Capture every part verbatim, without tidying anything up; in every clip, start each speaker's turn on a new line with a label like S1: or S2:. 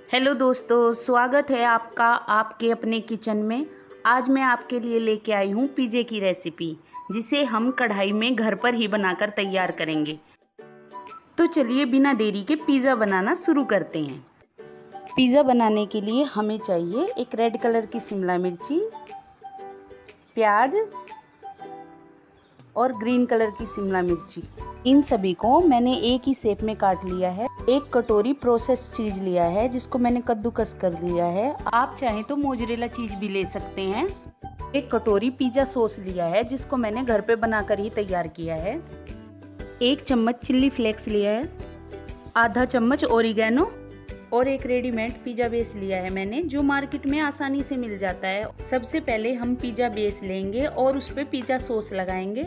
S1: Hello दोस्तों, स्वागत है आपका आपके अपने किचन में। आज मैं आपके लिए लेके आई हूँ पिज़्ज़े की रेसिपी, जिसे हम कढ़ाई में घर पर ही बनाकर तैयार करेंगे। तो चलिए बिना देरी के पिज़्ज़ा बनाना शुरू करते हैं। पिज़्ज़ा बनाने के लिए हमें चाहिए एक रेड कलर की शिमला मिर्ची, प्याज और ग्रीन कलर की शिमला मिर्ची। इन सभी को मैंने एक ही शेप में काट लिया है। एक कटोरी प्रोसेस चीज़ लिया है, जिसको मैंने कद्दूकस कर लिया है। आप चाहें तो मोज़रेला चीज़ भी ले सकते हैं। एक कटोरी पिज़्ज़ा सॉस लिया है, जिसको मैंने घर पे बनाकर ही तैयार किया है। एक चम्मच चिल्ली फ्लेक्स लिया है, आधा चम्मच ओरिगैनो और एक रेडीमेड पिज़्ज़ा बेस लिया है मैंने, जो मार्केट में आसानी से मिल जाता है। सबसे पहले हम पिज़्ज़ा बेस लेंगे और उस पर पिज़्ज़ा सॉस लगाएंगे।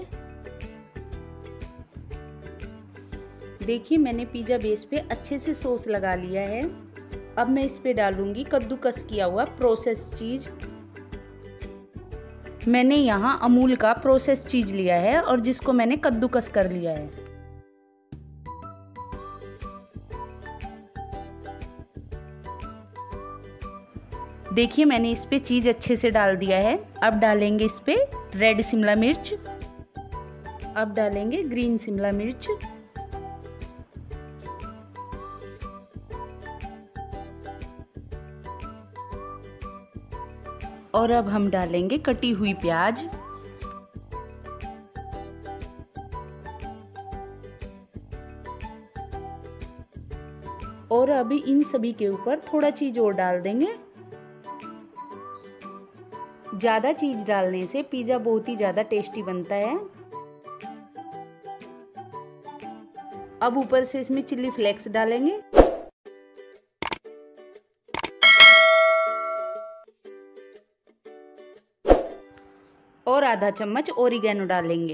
S1: देखिए मैंने पिज़्ज़ा बेस पे अच्छे से सॉस लगा लिया है। अब मैं इस पे डालूंगी कद्दूकस किया हुआ प्रोसेस चीज़। मैंने यहाँ अमूल का प्रोसेस चीज़ लिया है और जिसको मैंने कद्दूकस कर लिया है। देखिए मैंने इस पे चीज़ अच्छे से डाल दिया है। अब डालेंगे इस पे रेड शिमला मिर्च, अब डालेंगे ग्रीन शिमला मिर्च, और अब हम डालेंगे कटी हुई प्याज, और अभी इन सभी के ऊपर थोड़ा चीज और डाल देंगे। ज्यादा चीज डालने से पिज़्ज़ा बहुत ही ज्यादा टेस्टी बनता है। अब ऊपर से इसमें चिल्ली फ्लेक्स डालेंगे और आधा चम्मच ओरिगैनो डालेंगे।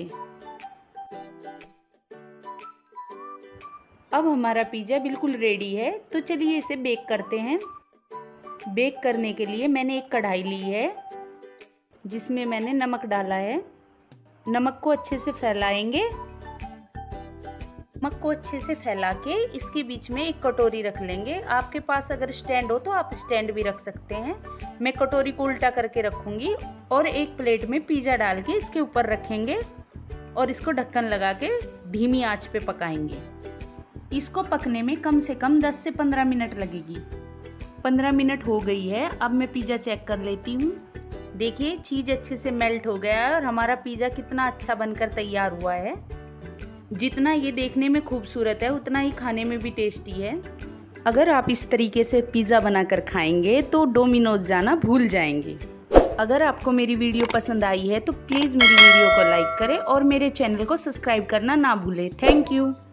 S1: अब हमारा पिज़्ज़ा बिल्कुल रेडी है, तो चलिए इसे बेक करते हैं। बेक करने के लिए मैंने एक कढ़ाई ली है, जिसमें मैंने नमक डाला है। नमक को अच्छे से फैलाएंगे। नमक को अच्छे से फैला के इसके बीच में एक कटोरी रख लेंगे। आपके पास अगर स्टैंड हो तो आप स्टैंड भी रख सकते हैं। मैं कटोरी को उल्टा करके रखूंगी और एक प्लेट में पिज़्ज़ा डाल के इसके ऊपर रखेंगे और इसको ढक्कन लगा के धीमी आंच पे पकाएंगे। इसको पकने में कम से कम दस से पंद्रह मिनट लगेगी। पंद्रह मिनट हो गई है। अब मैं पिज़्ज़ा चेक कर लेती हूँ। देखिए चीज़ अच्छे से मेल्ट हो गया है और हमारा पिज़्ज़ा कितना अच्छा बनकर तैयार हुआ है। जितना ये देखने में खूबसूरत है, उतना ही खाने में भी टेस्टी है। अगर आप इस तरीके से पिज़्ज़ा बनाकर खाएंगे तो डोमिनोज जाना भूल जाएंगे। अगर आपको मेरी वीडियो पसंद आई है तो प्लीज़ मेरी वीडियो को लाइक करें और मेरे चैनल को सब्सक्राइब करना ना भूलें। Thank you.